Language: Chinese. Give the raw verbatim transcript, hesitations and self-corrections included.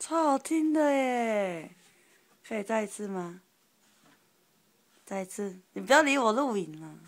超好听的耶！可以再一次吗？再一次，你不要理我录影了。